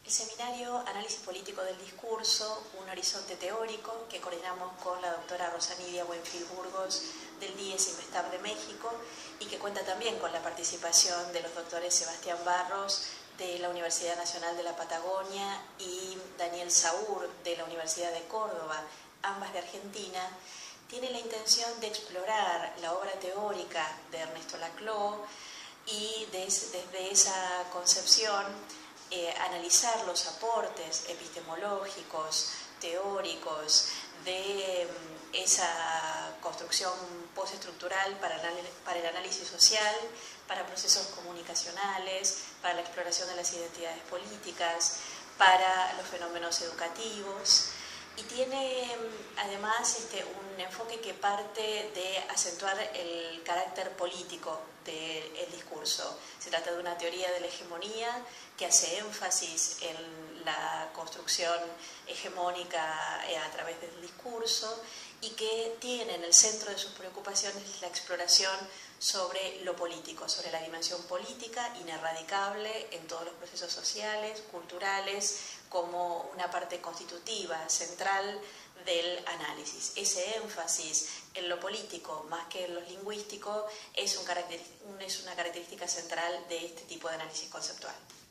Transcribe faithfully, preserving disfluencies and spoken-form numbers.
El seminario Análisis Político del Discurso, un horizonte teórico, que coordinamos con la doctora Rosanidia Buenfil Burgos del D I E S Investap de México y que cuenta también con la participación de los doctores Sebastián Barros de la Universidad Nacional de la Patagonia y Daniel Saúr de la Universidad de Córdoba, ambas de Argentina, tiene la intención de explorar la obra teórica de Ernesto Laclau y des, desde esa concepción eh, analizar los aportes epistemológicos, teóricos de um, esa construcción postestructural para, para el análisis social, para procesos comunicacionales, para la exploración de las identidades políticas, para los fenómenos educativos. Y tiene además este, un enfoque que parte de acentuar el carácter político del discurso. Se trata de una teoría de la hegemonía que hace énfasis en la construcción hegemónica a través del discurso y que tiene en el centro de sus preocupaciones la exploración sobre lo político, sobre la dimensión política inerradicable en todos los procesos sociales, culturales, como una parte constitutiva, central del análisis. Ese énfasis en lo político más que en lo lingüístico es, un caracter, es una característica central de este tipo de análisis conceptual.